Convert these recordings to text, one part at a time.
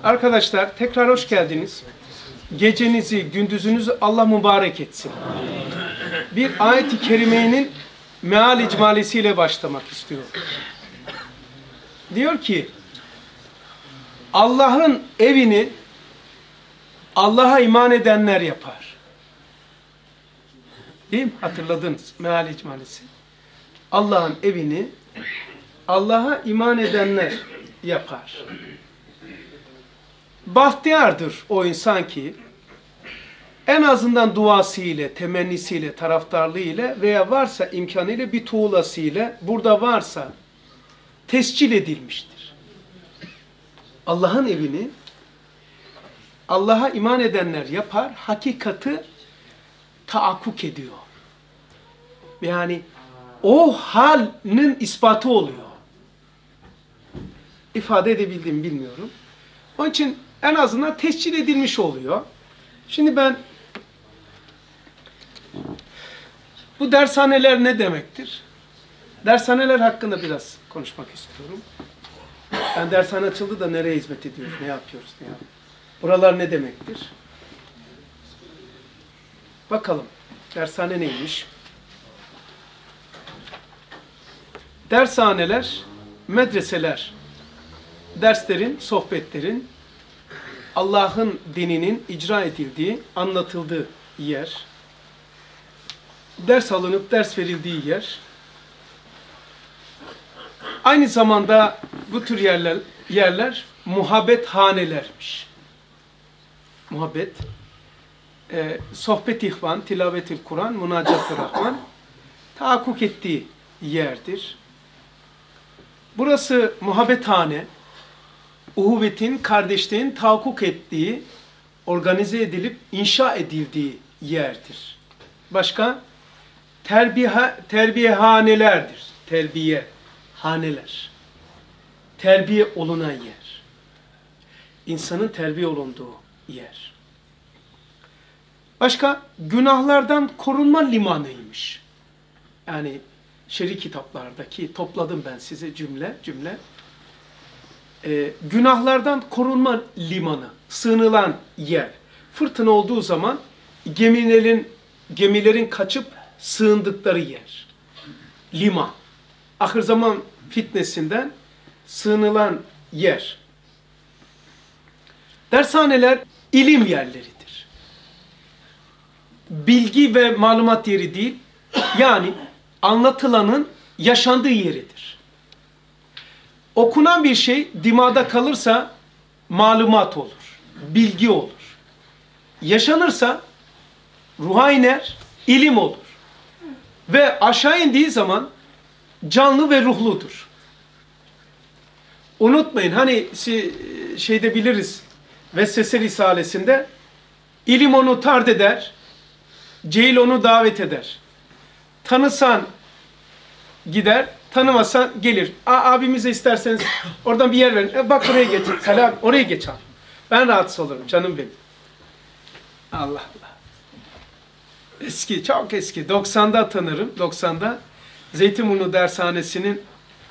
Arkadaşlar tekrar hoş geldiniz. Gecenizi, gündüzünüzü Allah mübarek etsin. Bir ayet-i kerimenin meal icmalisiyle başlamak istiyorum. Diyor ki, Allah'ın evini Allah'a iman edenler yapar. Değil mi? Hatırladınız meal icmalisi. Allah'ın evini Allah'a iman edenler yapar. Bahtiyardır o insan ki en azından duasıyla, temennisiyle, taraftarlığıyla veya varsa imkanıyla bir tuğlasıyla burada varsa tescil edilmiştir. Allah'ın evini Allah'a iman edenler yapar, hakikati taakkuk ediyor. Yani o halinin ispatı oluyor. İfade edebildim bilmiyorum. Onun için en azından tescil edilmiş oluyor. Şimdi ben bu dershaneler ne demektir? Dershaneler hakkında biraz konuşmak istiyorum. Yani dershane açıldı da nereye hizmet ediyoruz, ne yapıyoruz, ne yapıyoruz? Buralar ne demektir? Bakalım, dershane neymiş? Dershaneler, medreseler, derslerin, sohbetlerin, Allah'ın dininin icra edildiği, anlatıldığı yer, ders alınıp ders verildiği yer, aynı zamanda bu tür yerler muhabbet hanelermiş. Muhabbet, sohbet ihvan, tilavet-i Kur'an, münacat-ı Rahman, tahakkuk ettiği yerdir. Burası muhabbethane, uhuvvetin, kardeşliğin tahakkuk ettiği, organize edilip inşa edildiği yerdir. Başka? Terbiyehanelerdir. Terbiye, haneler. Terbiye olunan yer. İnsanın terbiye olunduğu yer. Başka? Günahlardan korunma limanıymış. Yani şer'i kitaplardaki topladım ben size cümle. Günahlardan korunma limanı, sığınılan yer. Fırtına olduğu zaman gemilerin kaçıp sığındıkları yer. Liman. Ahir zaman fitnesinden sığınılan yer. Dershaneler ilim yerleridir. Bilgi ve malumat yeri değil, yani anlatılanın yaşandığı yeridir. Okunan bir şey dimağda kalırsa malumat olur, bilgi olur. Yaşanırsa ruha iner, ilim olur. Ve aşağı indiği zaman canlı ve ruhludur. Unutmayın, hani şeyde biliriz, Vessese Risalesi'nde ilim onu tard eder, cehil onu davet eder. Tanısan gider, tanımasan gelir. Abimize isterseniz oradan bir yer verin. Bak oraya geç. Selam, oraya geç abi. Ben rahatsız olurum canım benim. Allah Allah. Eski, çok eski. 90'da tanırım. 90'da Zeytinburnu Dershanesi'nin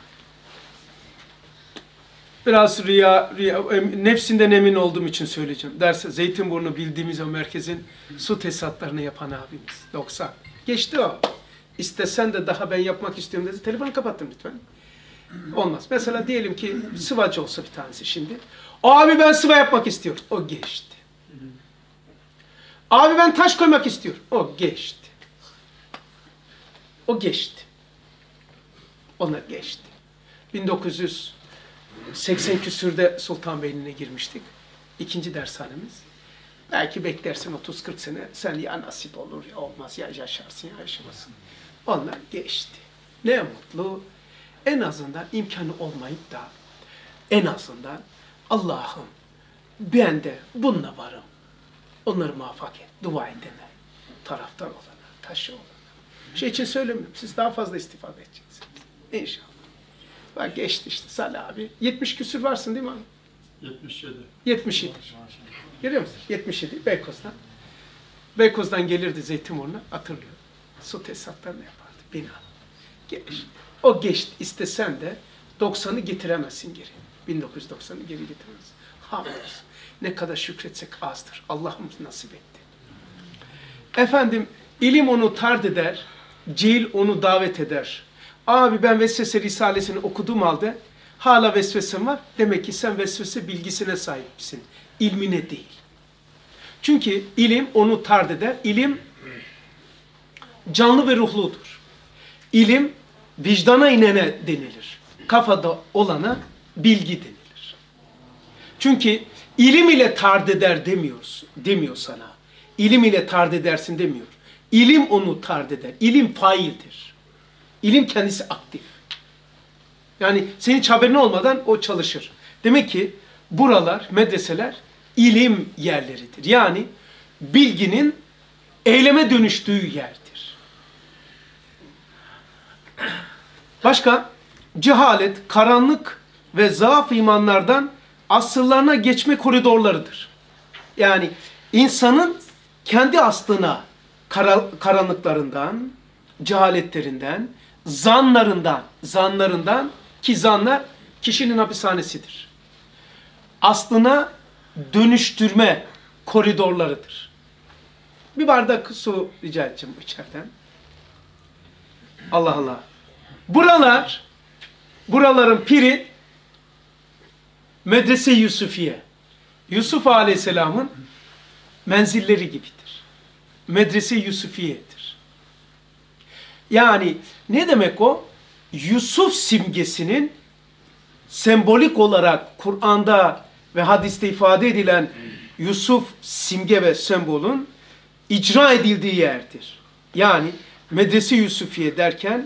biraz nefsinden emin olduğum için söyleyeceğim. Zeytinburnu bildiğimiz o merkezin su tesisatlarını yapan abimiz. 90. Geçti o. İstesen de daha ben yapmak istiyorum dedi. Telefonu kapattım lütfen. Olmaz. Mesela diyelim ki sıvacı olsa bir tanesi şimdi. Abi ben sıva yapmak istiyorum. O geçti. Abi ben taş koymak istiyorum. O geçti. O geçti. Onlar geçti. 1980 küsürde Sultanbeyli'ne girmiştik. İkinci dershanemiz. Belki beklersin 30-40 sene. Sen ya nasip olur ya olmaz ya yaşarsın ya yaşamazsın. Onlar geçti. Ne mutlu. En azından imkanı olmayıp da en azından Allah'ım ben de bununla varım. Onları muvaffak et. Dua edene. Taraftar olana. Taşı olana. Şey için söylemiyorum. Siz daha fazla istifade edeceksiniz. İnşallah. Bak geçti işte Salih abi. 70 küsür varsın değil mi abi? 77. 77. Görüyor musun? 77 Beykoz'dan. Beykoz'dan gelirdi Zeytinburnu'na, hatırlıyorum. Su tesisatlarını yapardı, bina. Geçti. O geçti. İstesen de 90'ı getiremezsin geri. 1990'ı geri getiremezsin. Hamdolsun. Ne kadar şükretsek azdır. Allah'ımız nasip etti. Efendim, ilim onu tard eder, cehil onu davet eder. Abi ben Vesvese Risalesini okuduğum halde hala vesvesem var. Demek ki sen vesvese bilgisine sahipsin. İlmine değil. Çünkü ilim onu tard eder. İlim canlı ve ruhludur. İlim vicdana inene denilir. Kafada olana bilgi denilir. Çünkü ilim ile tard eder demiyor sana. İlim ile tard edersin demiyor. İlim onu tard eder. İlim faildir. İlim kendisi aktif. Yani senin hiç haberin olmadan o çalışır. Demek ki buralar, medreseler ilim yerleridir. Yani bilginin eyleme dönüştüğü yerdir. Başka, cehalet, karanlık ve zaaf imanlardan asırlarına geçme koridorlarıdır. Yani insanın kendi aslına karanlıklarından, cehaletlerinden, zanlarından ki zanlar kişinin hapishanesidir. Aslına dönüştürme koridorlarıdır. Bir bardak su rica edeceğim içeriden. Allah Allah. Buraların piri Medrese-i Yusufiye. Yusuf Aleyhisselam'ın menzilleri gibidir. Medrese-i Yusufiye'dir. Yani ne demek o? Yusuf simgesinin sembolik olarak Kur'an'da ve hadiste ifade edilen Yusuf simge ve sembolün icra edildiği yerdir. Yani Medrese-i Yusufiye derken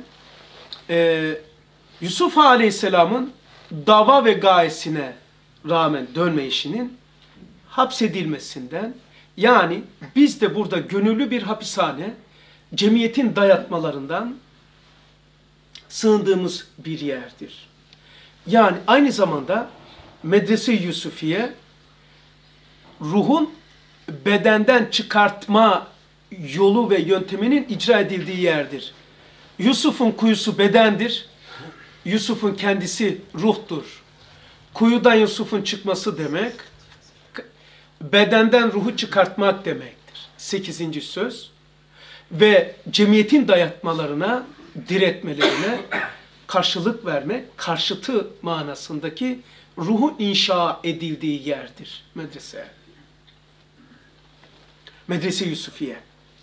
Yusuf Aleyhisselam'ın dava ve gayesine rağmen dönmeyişinin hapsedilmesinden, yani biz de burada gönüllü bir hapishane, cemiyetin dayatmalarından sığındığımız bir yerdir. Yani aynı zamanda Medrese-i Yusufiye ruhun bedenden çıkartma yolu ve yönteminin icra edildiği yerdir. Yusuf'un kuyusu bedendir. Yusuf'un kendisi ruhtur. Kuyudan Yusuf'un çıkması demek, bedenden ruhu çıkartmak demektir. 8. söz. Ve cemiyetin dayatmalarına, diretmelerine karşılık vermek, karşıtı manasındaki ruhun inşa edildiği yerdir medrese. Medrese-i Yusufiye.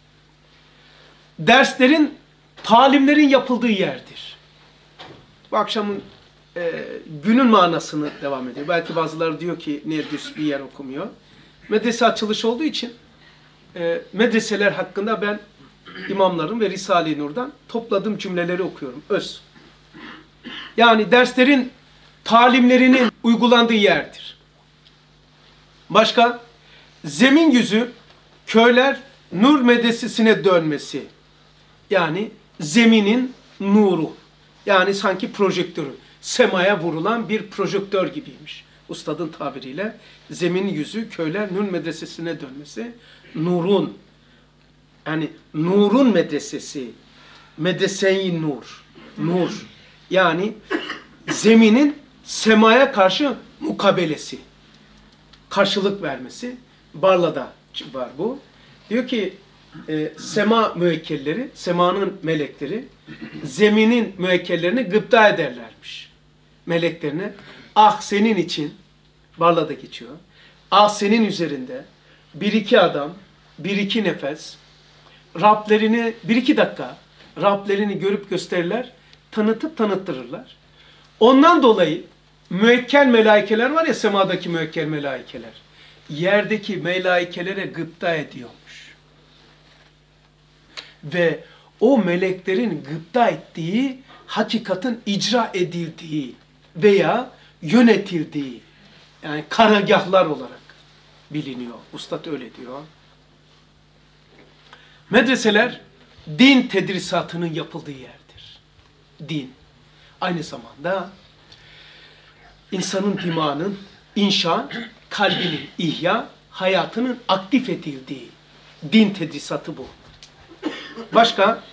Derslerin, talimlerin yapıldığı yerdir. Bu akşamın günün manasını devam ediyor. Belki bazıları diyor ki Nerdüs bir yer okumuyor. Medrese açılış olduğu için medreseler hakkında ben imamların ve Risale-i Nur'dan topladığım cümleleri okuyorum. Öz. Yani derslerin, talimlerinin uygulandığı yerdir. Başka, zemin yüzü köyler nur medresesine dönmesi. Yani zeminin nuru. Yani sanki projektörü. Semaya vurulan bir projektör gibiymiş. Ustadın tabiriyle zemin yüzü köyler nur medresesine dönmesi. Nurun, yani nurun medresesi. Medrese-i nur. Nur. Yani zeminin semaya karşı mukabelesi. Karşılık vermesi. Barla'da var bu. Diyor ki sema müekkelleri, semanın melekleri zeminin müekkellerini gıpta ederlermiş. Meleklerine ah senin için, Barla'da geçiyor. Ah senin üzerinde bir iki adam, bir iki nefes Rablerini, bir iki dakika Rablerini görüp gösterirler, tanıtıp tanıttırırlar. Ondan dolayı müekkel melaikeler var ya, semadaki müekkel melaikeler, yerdeki melaikelere gıpta ediyormuş. Ve o meleklerin gıpta ettiği, hakikatin icra edildiği veya yönetildiği, yani karargahlar olarak biliniyor. Ustad öyle diyor. Medreseler din tedrisatının yapıldığı yerdir. Din. Aynı zamanda insanın dimağının inşa, kalbinin ihya, hayatının aktif edildiği din tedrisatı bu. Başka?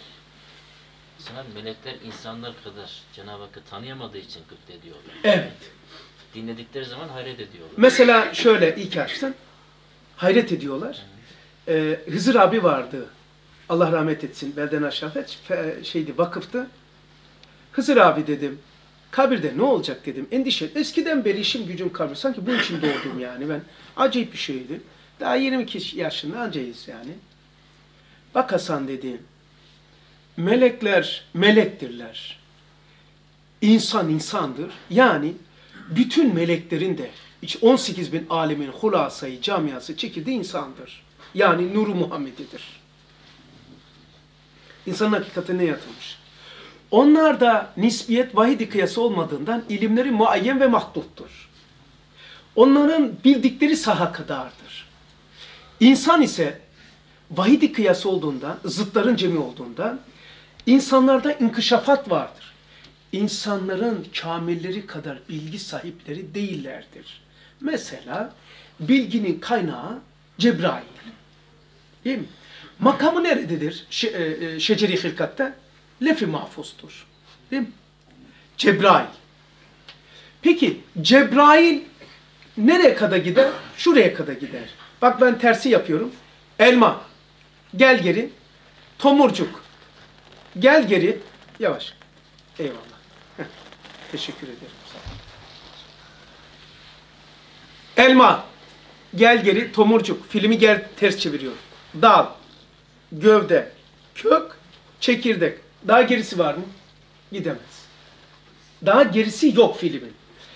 Sana melekler insanlar kadar Cenab-ı Hakk'ı tanıyamadığı için gıpta ediyorlar. Evet. Dinledikleri zaman hayret ediyorlar. Mesela şöyle ilk açtın. Hayret ediyorlar. Hızır abi vardı. Allah rahmet etsin. Belden aşağı şeydi, vakıftı. Hızır abi dedim. Kabirde ne olacak dedim. Endişe. Eskiden beri işim gücüm kabir. Sanki bunun için doğdum yani ben. Acayip bir şeydi. Daha 22 yaşında ancayız yani. Bak Hasan dedi. Melekler melektirler. İnsan insandır. Yani bütün meleklerin de 18 bin alemin hulasayı, camiası çekildiği insandır. Yani Nur-u Muhammedidir. İnsanın hakikatine yatılmış. Onlarda nisbiyet vahid-i kıyası olmadığından ilimleri muayyen ve mahduttur. Onların bildikleri saha kadardır. İnsan ise vahid-i kıyası olduğundan, zıtların cemi olduğundan insanlarda inkişafat vardır. İnsanların kamilleri kadar bilgi sahipleri değillerdir. Mesela bilginin kaynağı Cebrail. Değil mi? Makamı nerededir? Şeceri hilkatte? Lef-i mahfuzdur. Değil mi? Cebrail. Peki Cebrail nereye kadar gider? Şuraya kadar gider. Bak ben tersi yapıyorum. Elma. Gel geri. Tomurcuk. Gel geri. Yavaş. Eyvallah. Heh. Teşekkür ederim. Elma. Gel geri. Tomurcuk. Filmi gel ters çeviriyorum. Dal. Gövde. Kök. Çekirdek. Daha gerisi var mı? Gidemez. Daha gerisi yok filmin.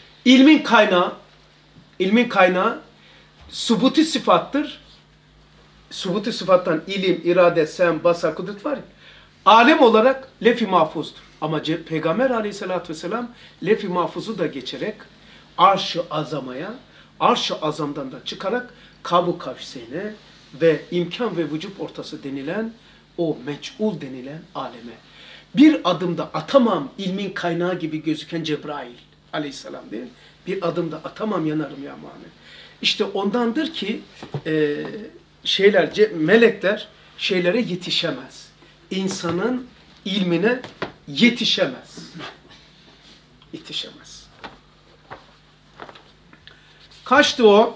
İlmin kaynağı subuti sıfattır. Subuti sıfattan ilim, irade, sem, basar, kudret var ya. Alem olarak lef-i mahfuzdur. Ama Peygamber aleyhissalatü vesselam lef-i mahfuzu da geçerek arş-ı azamaya, arş-ı azamdan da çıkarak Kab-ı Kavseyne ve imkan ve vücut ortası denilen o meç'ul denilen aleme. Bir adımda atamam ilmin kaynağı gibi gözüken Cebrail aleyhisselam değil mi? Bir adımda atamam yanarım ya mani. İşte ondandır ki melekler şeylere yetişemez. İnsanın ilmine yetişemez. Yetişemez. Kaçtı o?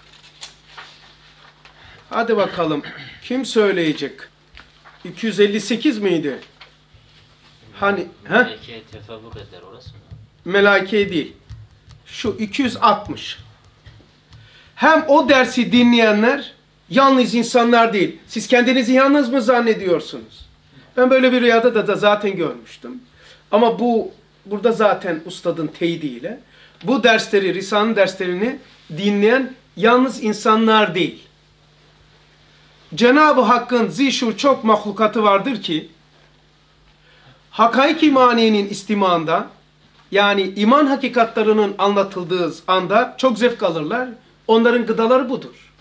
Hadi bakalım. Kim söyleyecek? 258 miydi? Hani? Melaikeye tefavvuk eder orası mı? Melaike değil. Şu 260. Hem o dersi dinleyenler yalnız insanlar değil. Siz kendinizi yalnız mı zannediyorsunuz? Ben böyle bir rüyada da zaten görmüştüm. Ama burada zaten ustadın teyidiyle bu dersleri, Risale'nin derslerini dinleyen yalnız insanlar değil. Cenab-ı Hakk'ın zişur çok mahlukatı vardır ki hakaik-i maniyenin istimağında yani iman hakikatlarının anlatıldığı anda çok zevk alırlar. Onların gıdaları budur.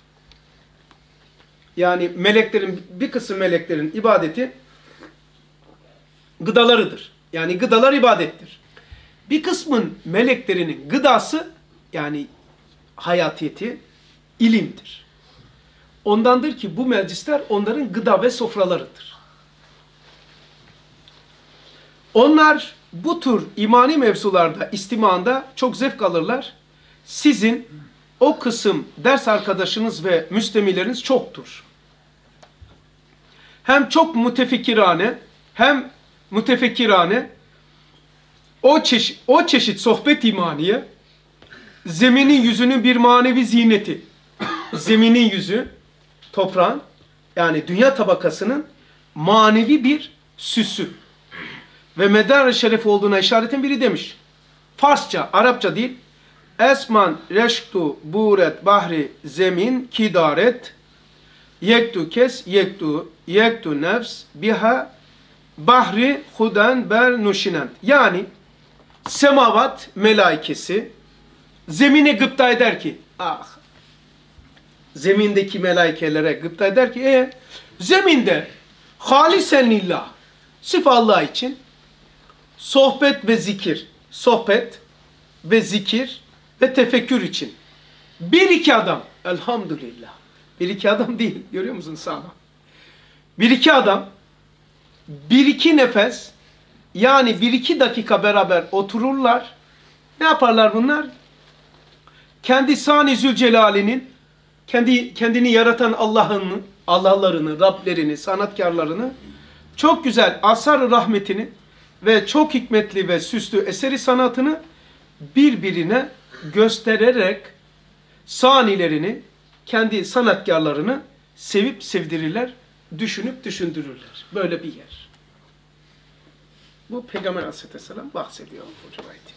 Yani bir kısım meleklerin ibadeti gıdalarıdır. Yani gıdalar ibadettir. Bir kısmın meleklerinin gıdası yani hayatiyeti ilimdir. Ondandır ki bu meclisler onların gıda ve sofralarıdır. Onlar bu tür imani mevzularda, istimanda çok zevk alırlar. Sizin o kısım ders arkadaşınız ve müstemileriniz çoktur. Hem çok mütefekkirane, hem mütefekkirane o çeşit sohbet imaniye zeminin yüzünün bir manevi ziyneti. Zeminin yüzü, toprağın yani dünya tabakasının manevi bir süsü. Ve medar-ı şeref olduğuna işaretin biri demiş. Farsça, Arapça değil. Esman reşktu buret bahri zemin kidaret yektu kes yektu nefs biha bahri hudan ber nuşinent. Yani semavat melaikesi zemine gıpta eder ki zemindeki melaikelere gıpta eder ki zeminde halisen lillah sırf Allah için sohbet ve zikir ve tefekkür için. Bir iki adam, elhamdülillah. Bir iki adam değil, görüyor musun sağlam? Bir iki adam, bir iki nefes, yani bir iki dakika beraber otururlar. Ne yaparlar bunlar? kendi Sani Zülcelal'inin, kendini yaratan Allah'larını, Rablerini, sanatkarlarını, çok güzel asar-ı rahmetini ve çok hikmetli ve süslü eseri sanatını birbirine göstererek sanilerini, kendi sanatkarlarını sevip sevdirirler, düşünüp düşündürürler. Böyle bir yer. Bu Peygamber Aleyhisselam bahsediyor bu rivayeti.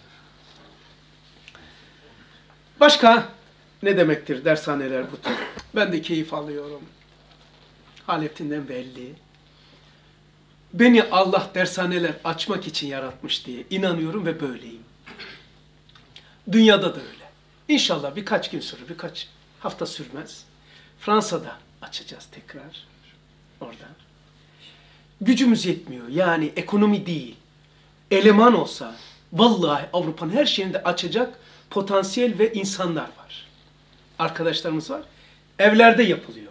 Başka ne demektir dershaneler bu tür? Ben de keyif alıyorum. Haletinden belli. Beni Allah dershaneler açmak için yaratmış diye inanıyorum ve böyleyim. Dünyada da öyle. İnşallah birkaç gün sonra, birkaç hafta sürmez. Fransa'da açacağız tekrar. Orada. Gücümüz yetmiyor. Yani ekonomi değil. Eleman olsa, vallahi Avrupa'nın her şeyinde açacak potansiyel ve insanlar var. Arkadaşlarımız var. Evlerde yapılıyor.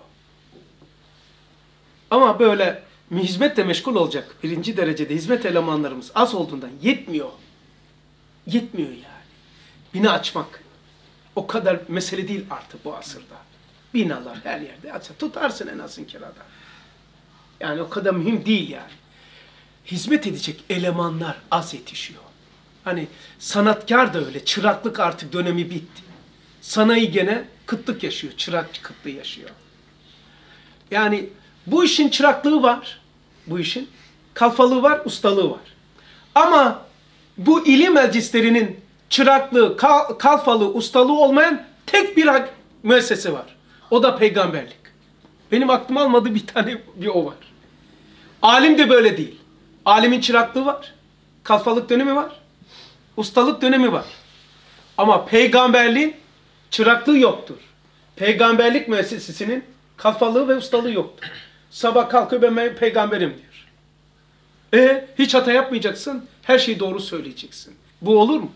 Ama böyle hizmetle meşgul olacak birinci derecede hizmet elemanlarımız az olduğundan yetmiyor. Yetmiyor yani. Bina açmak o kadar mesele değil artık bu asırda. Binalar her yerde açar. Tutarsın en azın kirada. Yani o kadar mühim değil yani. Hizmet edecek elemanlar az yetişiyor. Hani sanatkar da öyle. Çıraklık artık dönemi bitti. Sanayi gene kıtlık yaşıyor. Çırak kıtlığı yaşıyor. Yani bu işin çıraklığı var. Bu işin kalfalığı var, ustalığı var. Ama bu ilim meclislerinin çıraklığı, kalfalığı, ustalığı olmayan tek bir müessese var. O da peygamberlik. Benim aklım almadığı bir tane o var. Alim de böyle değil. Alimin çıraklığı var. Kalfalık dönemi var. Ustalık dönemi var. Ama peygamberliğin çıraklığı yoktur. Peygamberlik müessesesinin kalfalığı ve ustalığı yoktur. Sabah kalkıyor ben peygamberim diyor. Hiç hata yapmayacaksın. Her şeyi doğru söyleyeceksin. Bu olur mu?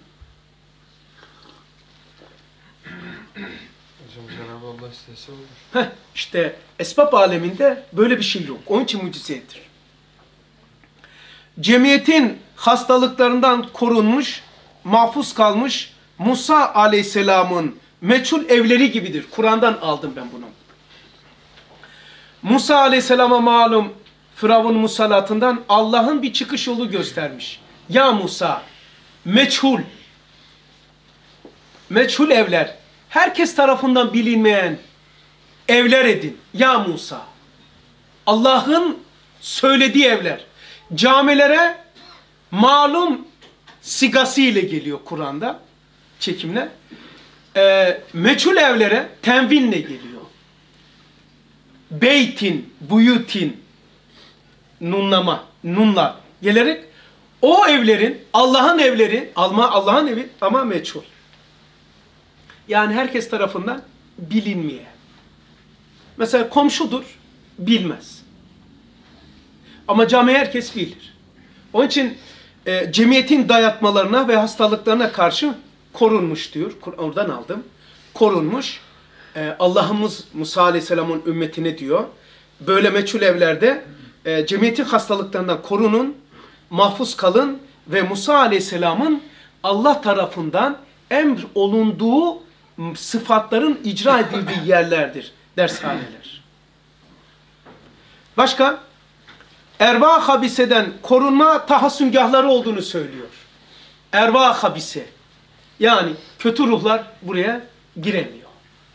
Hocam Cenab-ı Allah istese olur. İşte esbab aleminde böyle bir şey yok. Onun için mucizedir. Cemiyetin hastalıklarından korunmuş, mahfuz kalmış Musa Aleyhisselam'ın meçhul evleri gibidir. Kur'an'dan aldım ben bunu. Musa Aleyhisselam'a malum Firavun musallatından Allah'ın bir çıkış yolu göstermiş. Ya Musa, meçhul. Meçhul evler. Herkes tarafından bilinmeyen evler edin. Ya Musa. Allah'ın söylediği evler. Camilere malum sigası ile geliyor Kur'an'da. Çekimle. Meçhul evlere tenvinle geliyor. Beytin, buyutin, nunla gelerek o evlerin, Allah'ın evleri, Allah'ın evi ama meçhul. Yani herkes tarafından bilinmeyen. Mesela komşudur, bilmez. Ama cami herkes bilir. Onun için cemiyetin dayatmalarına ve hastalıklarına karşı korunmuş diyor. Oradan aldım. Korunmuş. Allah'ımız Musa Aleyhisselam'ın ümmetine diyor. Böyle meçhul evlerde cemiyetin hastalıklarından korunun, mahfuz kalın ve Musa Aleyhisselam'ın Allah tarafından emr olunduğu sıfatların icra edildiği yerlerdir. Dershaneler. Başka? Erva habiseden korunma tahassüngahları olduğunu söylüyor. Erva habise. Yani kötü ruhlar buraya giremiyor.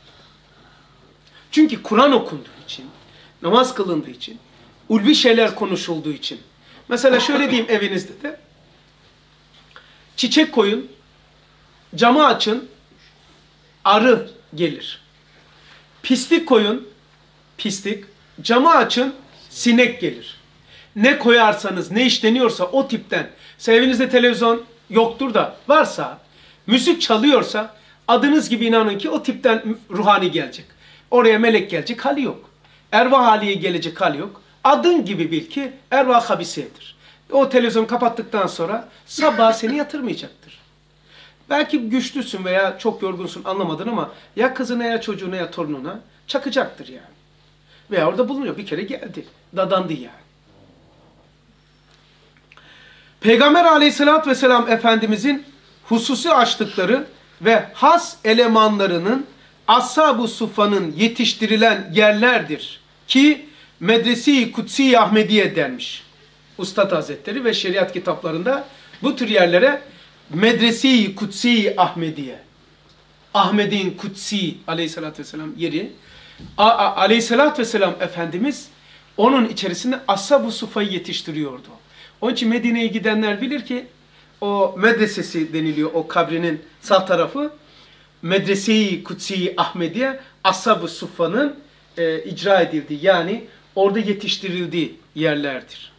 Çünkü Kur'an okunduğu için, namaz kılındığı için, ulvi şeyler konuşulduğu için. Mesela şöyle diyeyim evinizde de. Çiçek koyun, camı açın, arı gelir. Pislik koyun, pislik, camı açın, sinek gelir. Ne koyarsanız, ne işleniyorsa o tipten, evinizde televizyon yoktur da varsa, müzik çalıyorsa, adınız gibi inanın ki o tipten ruhani gelecek. Oraya melek gelecek hali yok. Ervah haliye gelecek hali yok. Adın gibi bil ki ervah habisedir. O televizyonu kapattıktan sonra sabah seni yatırmayacaktır. Belki güçlüsün veya çok yorgunsun anlamadın ama ya kızına ya çocuğuna ya torununa çakacaktır yani. Veya orada bulunuyor. Bir kere geldi. Dadandı yani. Peygamber Aleyhisselatü Vesselam Efendimizin hususi açtıkları ve has elemanlarının Ashab-ı Suffa'nın yetiştirilen yerlerdir ki Medrese-i Kutsi Ahmediye denmiş. Üstad Hazretleri ve şeriat kitaplarında bu tür yerlere Medrese-i Kutsi Ahmediye, Ahmet'in Kutsi aleyhissalatü vesselam yeri, aleyhissalatü vesselam Efendimiz onun içerisinde Ashab-ı Suffa'yı yetiştiriyordu. Onun için Medine'ye gidenler bilir ki o medresesi deniliyor, o kabrinin sağ tarafı Medrese-i Kutsi Ahmediye, Ashab-ı Suffa'nın icra edildiği, yani orada yetiştirildiği yerlerdir.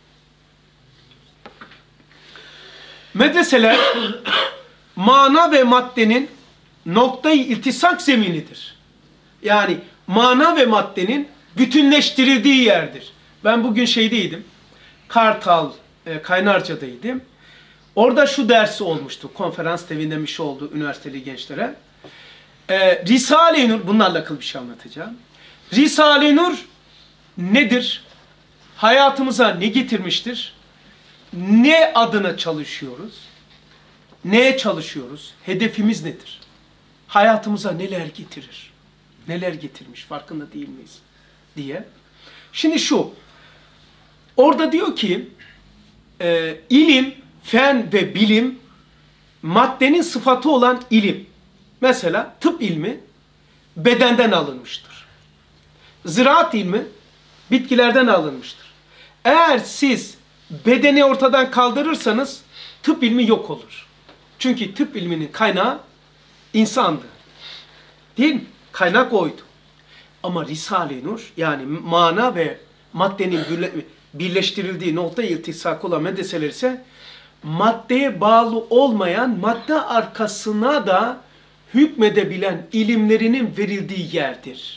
Medreseler mana ve maddenin noktayı iltisak zeminidir. Yani mana ve maddenin bütünleştirildiği yerdir. Ben bugün şeydeydim, Kartal, Kaynarca'daydım. Orada şu dersi olmuştu, konferans tevindemiş bir şey oldu üniversiteli gençlere. Risale-i Nur, bununla alakalı bir şey anlatacağım. Risale-i Nur nedir? Hayatımıza ne getirmiştir? Ne adına çalışıyoruz? Neye çalışıyoruz? Hedefimiz nedir? Hayatımıza neler getirir? Neler getirmiş? Farkında değil miyiz? Diye. Şimdi şu, orada diyor ki, ilim, fen ve bilim, maddenin sıfatı olan ilim. Mesela tıp ilmi bedenden alınmıştır. Ziraat ilmi bitkilerden alınmıştır. Eğer siz bedeni ortadan kaldırırsanız tıp ilmi yok olur. Çünkü tıp ilminin kaynağı insandı. Değil mi? Kaynak oydu. Ama Risale-i Nur, yani mana ve maddenin birleştirildiği nokta iltisak olan medreseler ise maddeye bağlı olmayan, madde arkasına da hükmedebilen ilimlerinin verildiği yerdir.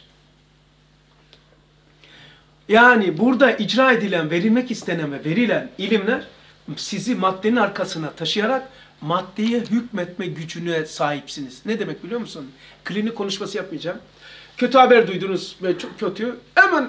Yani burada icra edilen, verilmek istenen ve verilen ilimler sizi maddenin arkasına taşıyarak maddeye hükmetme gücüne sahipsiniz. Ne demek biliyor musun? Klinik konuşması yapmayacağım. Kötü haber duydunuz ve çok kötü, hemen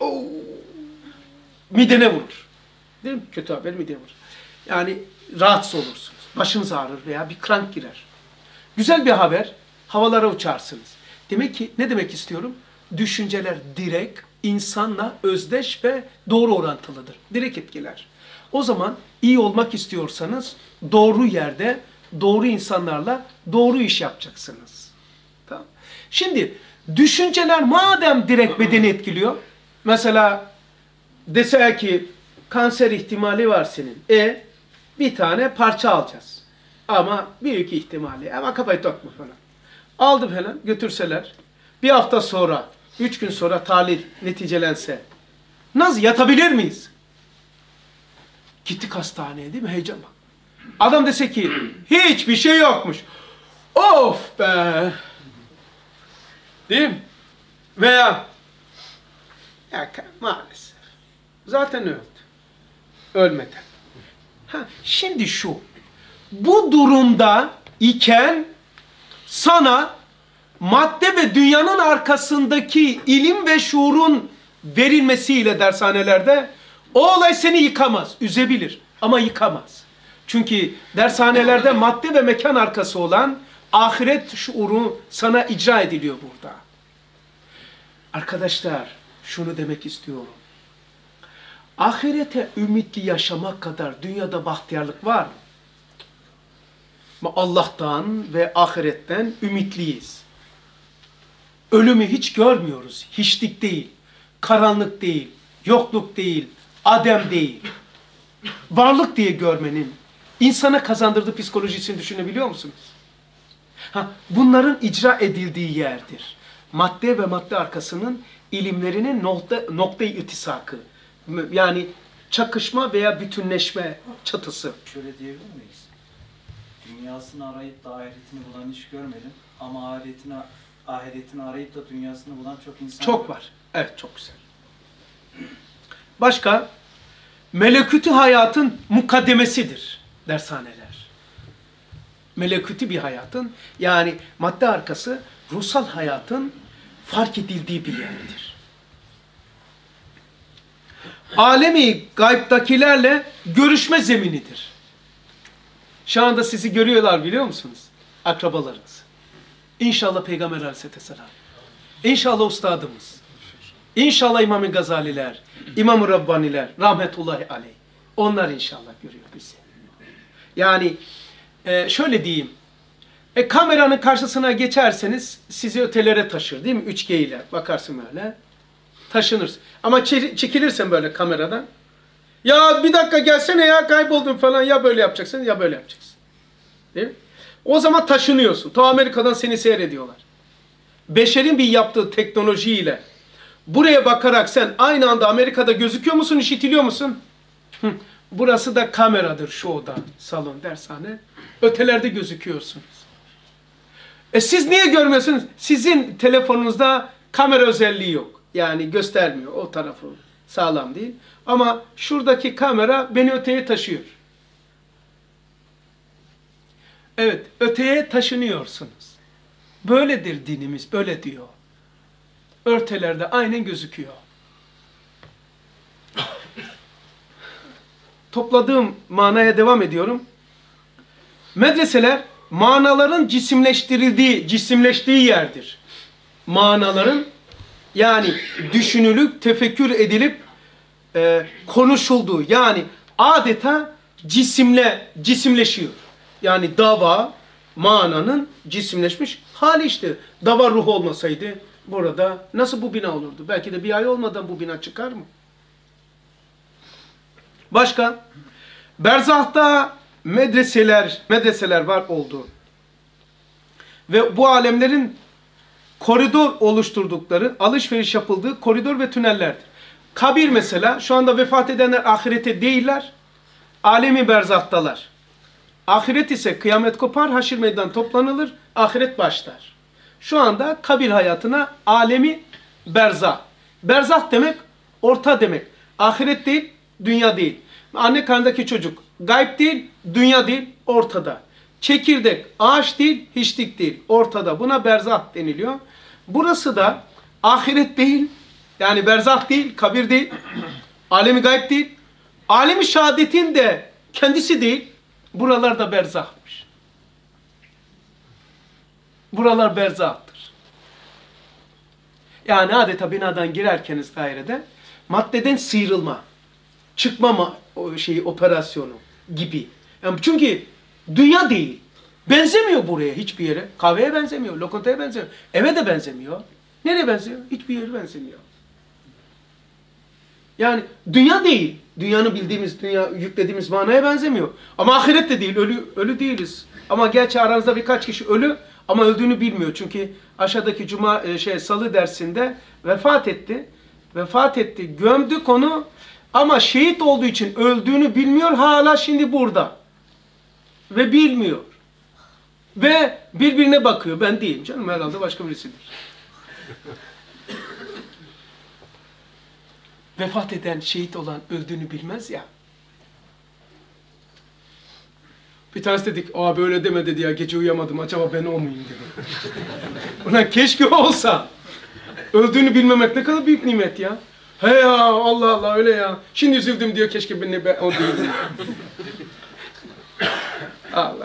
midene vurur. Değil mi? Kötü haber midene vurur. Yani rahatsız olursunuz. Başınız ağrır veya bir krank girer. Güzel bir haber, havalara uçarsınız. Demek ki, ne demek istiyorum? Düşünceler direkt, insanla özdeş ve doğru orantılıdır. Direkt etkiler. O zaman iyi olmak istiyorsanız doğru yerde, doğru insanlarla doğru iş yapacaksınız. Tamam. Şimdi düşünceler madem direkt bedeni etkiliyor, mesela dese ki kanser ihtimali var senin. Bir tane parça alacağız. Ama büyük ihtimali. Ama kafayı takma falan. Aldı falan, götürseler. Bir hafta sonra, 3 gün sonra tahlil neticelense. Nasıl, yatabilir miyiz? Gittik hastaneye, değil mi? Heyecan bak. Adam dese ki hiçbir şey yokmuş. Of be! Değil mi? Veya maalesef. Zaten öldü. Ölmeden. Şimdi şu. Bu durumda iken sana madde ve dünyanın arkasındaki ilim ve şuurun verilmesiyle dershanelerde o olay seni yıkamaz. Üzebilir ama yıkamaz. Çünkü dershanelerde madde ve mekan arkası olan ahiret şuuru sana icra ediliyor burada. Arkadaşlar, şunu demek istiyorum. Ahirete ümitli yaşamak kadar dünyada bahtiyarlık var mı? Allah'tan ve ahiretten ümitliyiz. Ölümü hiç görmüyoruz. Hiçlik değil, karanlık değil, yokluk değil, adem değil. Varlık diye görmenin insana kazandırdığı psikolojisini düşünebiliyor musunuz? Bunların icra edildiği yerdir. Madde ve madde arkasının ilimlerinin nokta-i irtisakı. Yani çakışma veya bütünleşme çatısı. Şöyle diyebilir miyiz? Dünyasını arayıp da ahiretini bulan hiç görmedim. Ama ahiretini arayıp da dünyasını bulan çok insan çok var. Evet, çok güzel. Başka? Melekûtü hayatın mukaddemesidir dershaneler. Melekûtü bir hayatın, yani madde arkası ruhsal hayatın fark edildiği bir yerdir. Alemi gaybdakilerle görüşme zeminidir. Şu anda sizi görüyorlar, biliyor musunuz? Akrabalarınız. İnşallah Peygamber Aleyhisselam. İnşallah ustadımız. İnşallah İmam-ı Gazaliler, İmam-ı Rabbaniler, rahmetullahi aleyh. Onlar inşallah görüyor bizi. Yani şöyle diyeyim. Kameranın karşısına geçerseniz sizi ötelere taşır değil mi? 3G ile bakarsın böyle. Taşınırsın. Ama çekilirsen böyle kameradan. Ya bir dakika gelsene ya kayboldun falan. Ya böyle yapacaksın ya böyle yapacaksın. Değil mi? O zaman taşınıyorsun. Ta Amerika'dan seni seyrediyorlar. Beşerin bir yaptığı teknolojiyle buraya bakarak sen aynı anda Amerika'da gözüküyor musun, işitiliyor musun? Burası da kameradır şu oda, salon, dershane. Ötelerde gözüküyorsunuz. Siz niye görmüyorsunuz? Sizin telefonunuzda kamera özelliği yok. Yani göstermiyor. O tarafı sağlam değil. Ama şuradaki kamera beni öteye taşıyor. Evet, öteye taşınıyorsunuz. Böyledir dinimiz, böyle diyor. Örtelerde aynen gözüküyor. Topladığım manaya devam ediyorum. Medreseler manaların cisimleştiği yerdir. Manaların yani düşünülüp, tefekkür edilip konuşulduğu yani adeta cisimleşiyor. Yani dava mananın cisimleşmiş hali işte. Dava ruh olmasaydı burada nasıl bu bina olurdu? Belki de bir ay olmadan bu bina çıkar mı? Başka? Berzah'ta medreseler var oldu. Ve bu alemlerin koridor oluşturdukları, alışveriş yapıldığı koridor ve tünellerdir. Kabir mesela, şu anda vefat edenler ahirete değiller, alemi berzahtalar. Ahiret ise kıyamet kopar, haşir meydan toplanılır, ahiret başlar. Şu anda kabir hayatına alemi berzah. Berzah demek, orta demek. Ahiret değil, dünya değil. Anne karnındaki çocuk, gayb değil, dünya değil, ortada. Çekirdek, ağaç değil, hiçlik değil, ortada. Buna berzah deniliyor. Burası da ahiret değil, yani berzah değil, kabir değil, alemi gayb değil, alemi şehadetin de kendisi değil, buralar da berzahmış. Buralar berzahtır. Yani adeta binadan girerkeniz dairede maddeden sıyrılma, çıkma operasyonu gibi. Yani çünkü dünya değil. Benzemiyor buraya hiçbir yere. Kahveye benzemiyor, lokantaya benzemiyor. Eve de benzemiyor. Nereye benziyor? Hiçbir yere benzemiyor. Yani dünya değil. Dünyanın bildiğimiz, dünya yüklediğimiz manaya benzemiyor. Ama ahiret de değil. Ölü değiliz. Ama gerçi aranızda birkaç kişi ölü ama öldüğünü bilmiyor. Çünkü aşağıdaki salı dersinde vefat etti. Vefat etti. Gömdük onu. Ama şehit olduğu için öldüğünü bilmiyor. Hala şimdi burada. Ve bilmiyor. Ve birbirine bakıyor. Ben değilim canım. Herhalde başka birisidir. Vefat eden, şehit olan öldüğünü bilmez ya. Bir tanesi dedik, aa böyle deme dedi ya, gece uyuyamadım, acaba ben o muyum dedi. Ulan keşke olsa. Öldüğünü bilmemek ne kadar büyük nimet ya. He ya, Allah Allah öyle ya. Şimdi üzüldüm diyor, keşke ben o değildim. Allah Allah.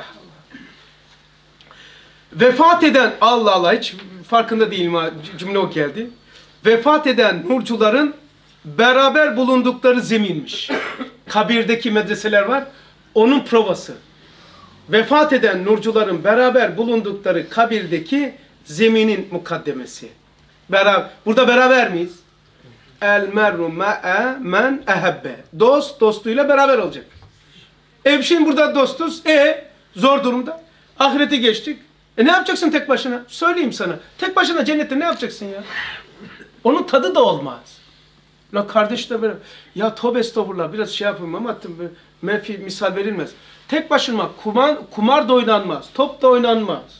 Vefat eden, Allah Allah, hiç farkında değilim ha, cümle o geldi. Vefat eden nurcuların beraber bulundukları zeminmiş. Kabirdeki medreseler var, onun provası. Vefat eden nurcuların beraber bulundukları kabirdeki zeminin mukaddemesi. Burada beraber miyiz? El merru ma'a men ehebbe. Dost dostuyla beraber olacak. Şimdi burada dostuz. Zor durumda. Ahirete geçtik. Ne yapacaksın tek başına? Söyleyeyim sana. Tek başına cennette ne yapacaksın ya? Onun tadı da olmaz. La kardeş de böyle, ya tövbe estağfurullah biraz şey yapayım ama menfi misal verilmez. Tek başına kumar da oynanmaz, top da oynanmaz.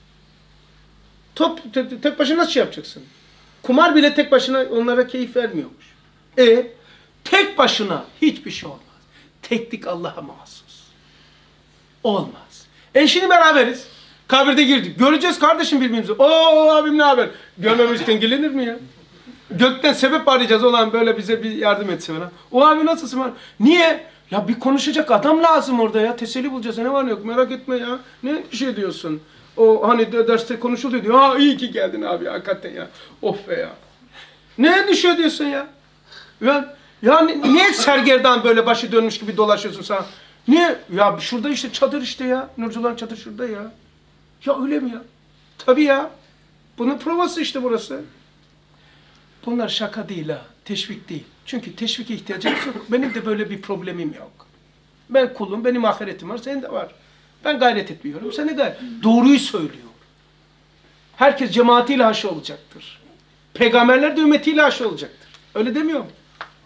Tek başına nasıl şey yapacaksın? Kumar bile tek başına onlara keyif vermiyormuş. Tek başına hiçbir şey olmaz. Teklik Allah'a mahsus. Olmaz. Şimdi beraberiz. Kabirde girdik. Göreceğiz kardeşim birbirimizi. Oo abim ne haber? Görmemizden gelinir mi ya? Gökten sebep arayacağız, olan böyle bize bir yardım etse falan. O abi nasılsın? Niye? Ya bir konuşacak adam lazım orada ya. Teselli bulacağız. Ne var ne yok merak etme ya. Ne bir şey diyorsun? O hani derste konuşuluyor diyor. Ha iyi ki geldin abi hakikaten ya. Of be ya. Ne endişe ediyorsun ya? Ya niye sergerdan böyle başı dönmüş gibi dolaşıyorsun sen? Niye? Ya şurada işte çadır işte ya. Nurcuların çadır şurada ya. Ya öyle mi ya? Tabii ya. Bunun provası işte burası. Bunlar şaka değil ha. Teşvik değil. Çünkü teşvike ihtiyacımız yok. Benim de böyle bir problemim yok. Ben kulum, benim ahiretim var, senin de var. Ben gayret etmiyorum, sen de gayret. Doğruyu söylüyor. Herkes cemaatiyle haşr olacaktır. Peygamberler de ümmetiyle haşr olacaktır. Öyle demiyor mu?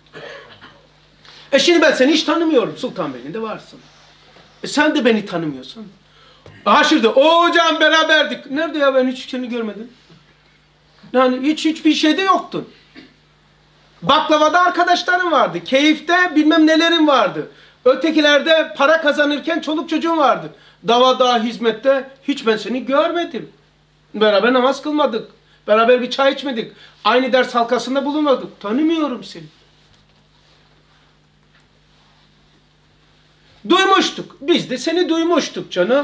Şimdi ben seni hiç tanımıyorum. Sultanbeyli'nde varsın. Sen de beni tanımıyorsun. Haşr'da, o hocam beraberdik. Nerede ya, ben hiç seni görmedim. Yani hiçbir şeyde yoktun. Baklavada arkadaşların vardı. Keyifte bilmem nelerin vardı. Ötekilerde para kazanırken çoluk çocuğun vardı. Davada, hizmette hiç ben seni görmedim. Beraber namaz kılmadık. Beraber bir çay içmedik. Aynı ders halkasında bulunmadık. Tanımıyorum seni. Duymuştuk. Biz de seni duymuştuk canım.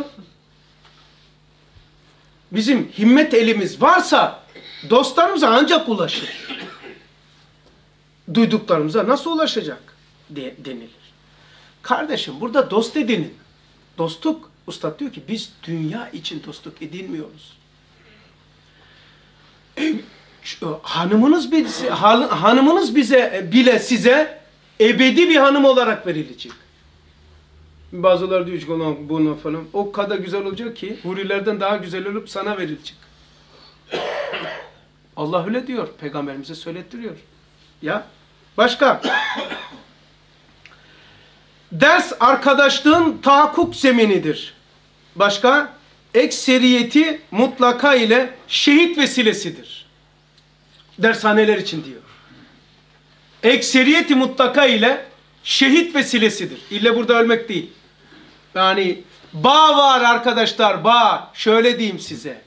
Bizim himmet elimiz varsa dostlarımıza ancak ulaşır. Duyduklarımıza nasıl ulaşacak denilir. Kardeşim burada dost edinin. Dostluk, Üstad diyor ki biz dünya için dostluk edinmiyoruz. Hanımınız bize bile size ebedi bir hanım olarak verilecek. Bazıları diyor ki bunu falan. O kadar güzel olacak ki hurilerden daha güzel olup sana verilecek. Allah öyle diyor. Peygamberimize söylettiriyor. Ya. Başka. Ders arkadaşlığın tahakkuk zeminidir. Başka. Ekseriyeti mutlaka ile şehit vesilesidir. Dershaneler için diyor. Ekseriyeti mutlaka ile şehit vesilesidir. İlle burada ölmek değil. Yani bağ var arkadaşlar, bağ. Şöyle diyeyim size.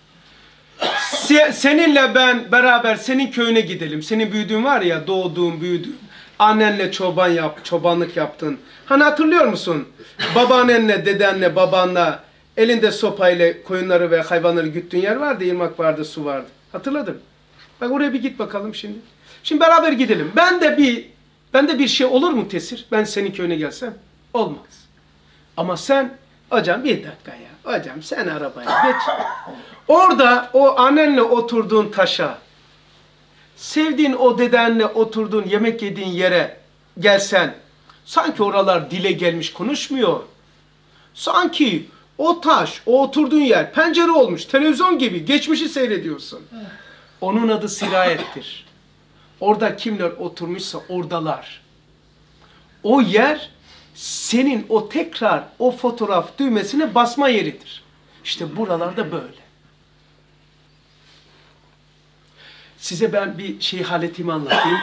Seninle ben beraber senin köyüne gidelim. Senin büyüdüğün var ya, doğduğun, büyüdüğün. Annenle çobanlık yaptın. Hani hatırlıyor musun? Babaannenle, dedenle, babanla elinde sopayla koyunları ve hayvanları güttüğün yer vardı. Irmak vardı, su vardı. Hatırladım. Bak oraya bir git bakalım şimdi. Şimdi beraber gidelim. Ben de bir şey olur mu Tesir? Ben senin köyüne gelsem? Olmaz. Ama sen, hocam bir dakika ya. Hocam sen arabaya geç. Orada o annenle oturduğun taşa, sevdiğin o dedenle oturduğun, yemek yediğin yere gelsen, sanki oralar dile gelmiş konuşmuyor. Sanki o taş, o oturduğun yer pencere olmuş, televizyon gibi geçmişi seyrediyorsun. Onun adı sirayettir. Orada kimler oturmuşsa oradalar. O yer senin o tekrar o fotoğraf düğmesine basma yeridir. İşte buralarda böyle. Size ben bir haletimi anlatayım.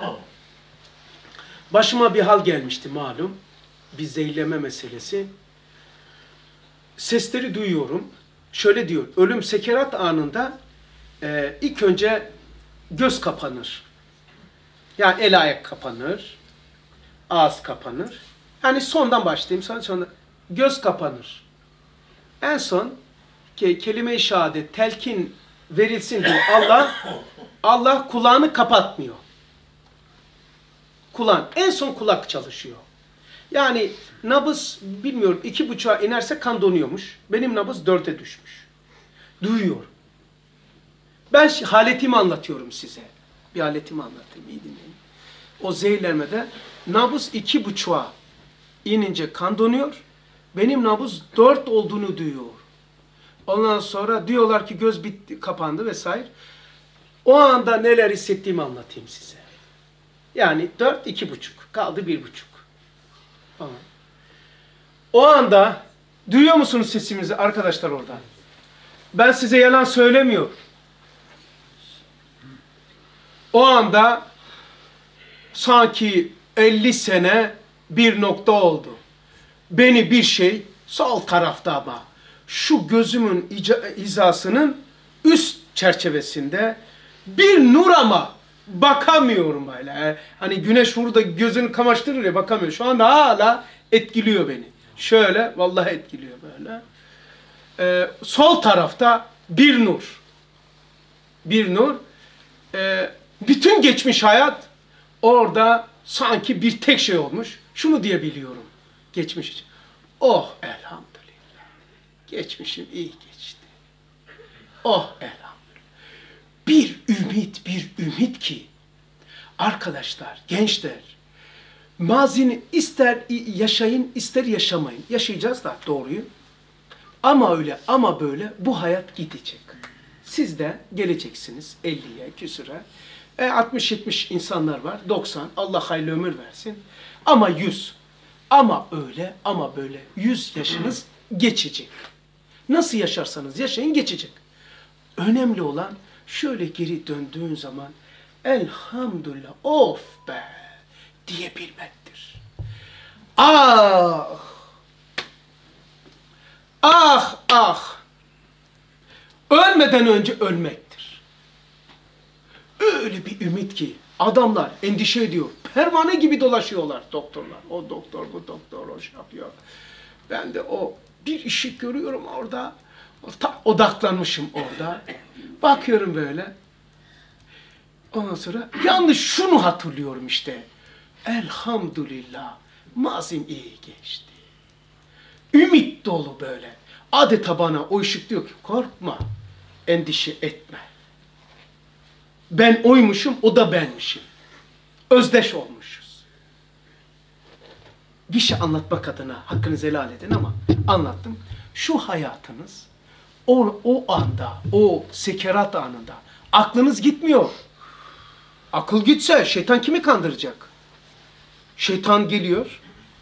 Başıma bir hal gelmişti malum. Bir zehirleme meselesi. Sesleri duyuyorum. Şöyle diyor. Ölüm sekerat anında ilk önce göz kapanır. Yani el ayak kapanır. Ağız kapanır. Yani sondan başlayayım. Sonra göz kapanır. En son kelime-i şehadet, telkin verilsin diye Allah kulağını kapatmıyor. En son kulak çalışıyor. Yani nabız bilmiyorum 2,5'a inerse kan donuyormuş. Benim nabız 4'e düşmüş. Duyuyor. Ben haletimi anlatıyorum size. Bir haletimi anlatayım. İyi dinleyin. O zehirlenmede nabız 2,5'a inince kan donuyor. Benim nabız 4 olduğunu duyuyor. Ondan sonra diyorlar ki göz bitti, kapandı vesaire. O anda neler hissettiğimi anlatayım size. Yani 4, 2,5. Kaldı 1,5. O anda duyuyor musunuz sesimizi arkadaşlar oradan? Ben size yalan söylemiyorum. O anda sanki 50 sene bir nokta oldu. Beni bir şey sol tarafta ama şu gözümün hizasının üst çerçevesinde bir nur ama bakamıyorum böyle. Hani güneş burada gözünü kamaştırır ya, bakamıyorum. Şu anda hala etkiliyor beni. Şöyle vallahi etkiliyor böyle. Sol tarafta bir nur. Bir nur. Bütün geçmiş hayat orada sanki bir tek şey olmuş. Şunu diyebiliyorum geçmiş için. Oh elhamdülillah. Geçmişim iyi geçti. Oh elhamdülillah. Bir ümit ki arkadaşlar, gençler, mazini ister yaşayın, ister yaşamayın. Yaşayacağız da doğruyu. Ama öyle, ama böyle bu hayat gidecek. Siz de geleceksiniz 50'ye, küsüre. 60-70 insanlar var, 90. Allah hayırlı ömür versin. Ama 100. Ama öyle, ama böyle 100 yaşınız geçecek. Nasıl yaşarsanız yaşayın geçecek. Önemli olan şöyle geri döndüğün zaman elhamdülillah, of be diyebilmektir. Ah! Ah! Ah! Ölmeden önce ölmektir. Öyle bir ümit ki adamlar endişe ediyor. Pervane gibi dolaşıyorlar doktorlar. O doktor, bu doktor, o şey yapıyor. Ben de o bir ışık görüyorum orada. Odaklanmışım orada. Bakıyorum böyle. Ondan sonra yalnız şunu hatırlıyorum işte. Elhamdülillah mazim iyi geçti. Ümit dolu böyle. Adeta bana o ışık diyor ki korkma, endişe etme. Ben oymuşum, o da benmişim. Özdeş olmuşuz. Bir şey anlatmak adına hakkınızı helal edin ama anlattım. Şu hayatınız o anda, o sekerat anında aklınız gitmiyor. Akıl gitse şeytan kimi kandıracak? Şeytan geliyor.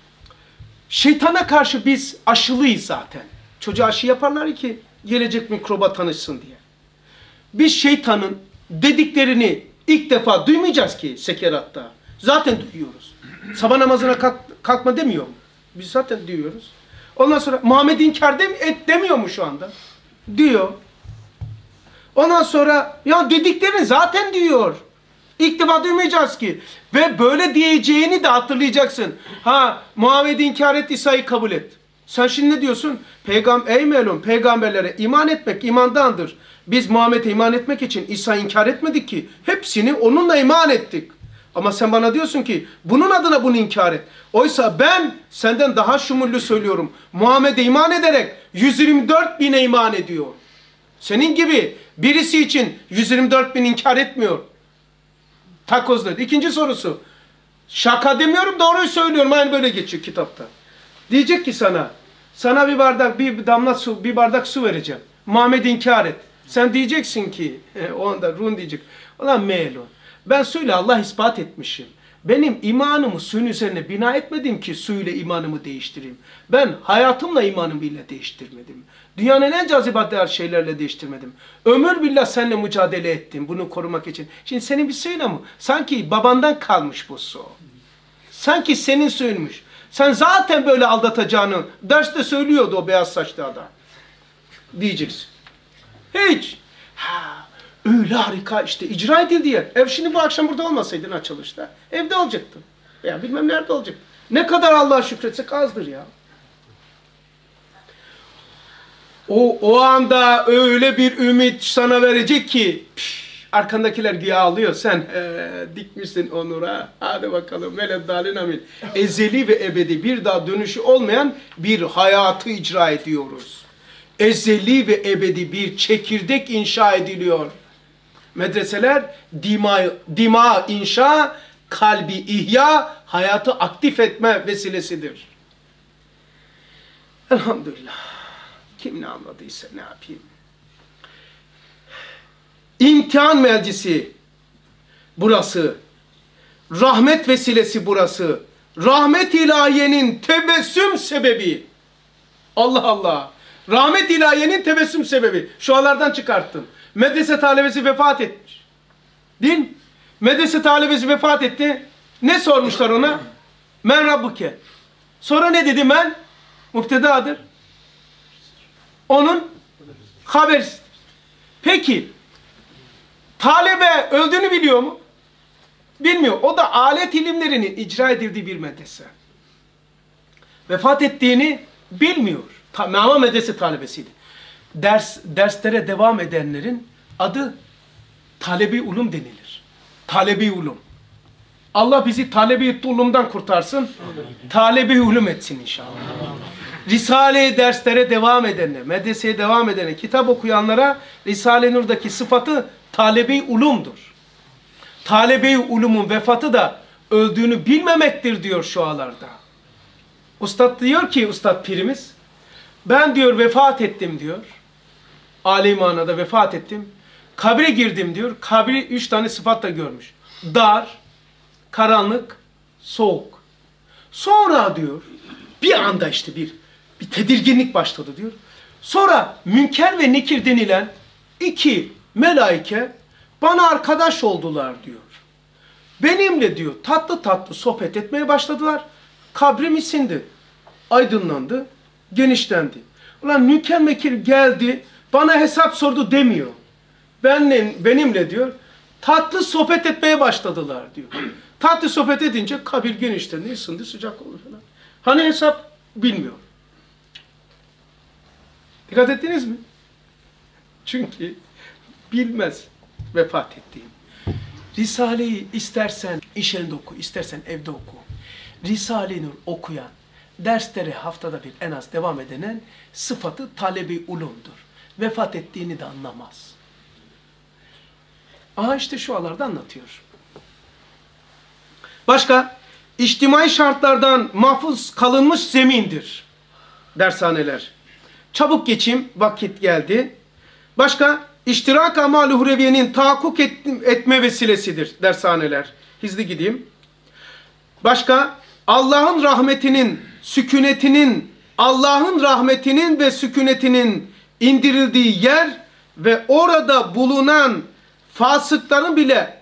Şeytana karşı biz aşılıyız zaten. Çocuğa aşı yaparlar ki gelecek mikroba tanışsın diye. Biz şeytanın dediklerini ilk defa duymayacağız ki sekeratta. Zaten duyuyoruz. Sabah namazına kalkma demiyor mu? Biz zaten duyuyoruz. Ondan sonra Muhammed inkar et demiyor mu şu anda? Diyor. Ondan sonra ya dediklerini zaten diyor. İlk defa duymayacağız ki. Ve böyle diyeceğini de hatırlayacaksın. Ha, Muhammed'i inkar et, İsa'yı kabul et. Sen şimdi ne diyorsun? Ey melun, peygamberlere iman etmek imandandır. Biz Muhammed'e iman etmek için İsa'yı inkar etmedik ki. Hepsini onunla iman ettik. Ama sen bana diyorsun ki bunun adına bunu inkar et. Oysa ben senden daha şumullü söylüyorum. Muhammed'e iman ederek 124 bine iman ediyor. Senin gibi birisi için 124 bin inkar etmiyor. Takoz dedi. İkinci sorusu. Şaka demiyorum, doğruyu söylüyorum. Aynı böyle geçiyor kitapta. Diyecek ki sana bir damla su, bir bardak su vereceğim. Muhammed'i inkar et. Sen diyeceksin ki, onda Run diyecek. Ulan melun. Ben suyla Allah ispat etmişim. Benim imanımı suyun üzerine bina etmedim ki suyla imanımı değiştireyim. Ben hayatımla imanımı bile değiştirmedim. Dünyanın en cazibadar şeylerle değiştirmedim. Ömür billah seninle mücadele ettim bunu korumak için. Şimdi senin bir suyla mı? Sanki babandan kalmış bu su. Sanki senin suyunmuş. Sen zaten böyle aldatacağını derste söylüyordu o beyaz saçlı adam. Diyeceksin. Hiç. Ha, öyle harika işte icra edildi ya. Ev şimdi bu akşam burada olmasaydın açılışta. Evde olacaktın. Veya bilmem nerede olacaktın. Ne kadar Allah'a şükretsek azdır ya. O anda öyle bir ümit sana verecek ki arkandakiler güya ağlıyor. Sen dikmişsin o nura. Hadi bakalım. Veleddalin amin. Ezeli ve ebedi bir daha dönüşü olmayan bir hayatı icra ediyoruz. Ezeli ve ebedi bir çekirdek inşa ediliyor. Medreseler dima inşa, kalbi ihya, hayatı aktif etme vesilesidir. Elhamdülillah. Kim ne anladıysa ne yapayım. İmtihan meclisi burası. Rahmet vesilesi burası. Rahmet ilahiyenin tebessüm sebebi. Allah Allah. Rahmet ilahiyenin tebessüm sebebi. Şualardan çıkarttım. Medrese talebesi vefat etmiş. Değil mi? Medrese talebesi vefat etti. Ne sormuşlar ona? Men Rabbuke. Sonra ne dedi men? Müptedadır. Onun habersiz. Peki talebe öldüğünü biliyor mu? Bilmiyor. O da alet ilimlerinin icra edildiği bir medrese. Vefat ettiğini bilmiyor. Ama medrese talebesiydi. derslere devam edenlerin adı talebi ulum denilir. Talebi ulum. Allah bizi talebi ulumdan kurtarsın. Talebi ulum etsin inşallah. Risale-i derslere devam edenler, medreseye devam edenler, kitap okuyanlara Risale-i Nur'daki sıfatı talebi ulumdur. Talebi ulumun vefatı da öldüğünü bilmemektir diyor şualarda. Ustad diyor ki, Ustad Pirimiz, ben diyor vefat ettim diyor. Âli manada vefat ettim. Kabre girdim diyor. Kabri 3 tane sıfatla görmüş. Dar, karanlık, soğuk. Sonra diyor, bir anda işte bir tedirginlik başladı diyor. Sonra Münker ve Nekir denilen 2 melaike bana arkadaş oldular diyor. Benimle diyor tatlı tatlı sohbet etmeye başladılar. Kabrim isindi. Aydınlandı. Genişlendi. Ulan Münker Nekir geldi. Bana hesap sordu demiyor. Benimle diyor tatlı sohbet etmeye başladılar diyor. Tatlı sohbet edince kabir genişlendi, ısındı, sıcak oldu falan. Hani hesap bilmiyor. Dikkat ettiniz mi? Çünkü bilmez vefat ettiğim. Risale'yi istersen iş yerinde oku, istersen evde oku. Risale-i Nur okuyan, derslere haftada bir en az devam edenen sıfatı talebi ulumdur. Vefat ettiğini de anlamaz. Aha işte şu alarda anlatıyor. Başka, içtimai şartlardan mahfuz kalınmış zemindir dershaneler. Çabuk geçim, vakit geldi. Başka, iştirak amal-i hureviyenin tahakkuk etme vesilesidir dershaneler. Hızlı gideyim. Başka, Allah'ın rahmetinin ve sükunetinin indirildiği yer ve orada bulunan fasıkların bile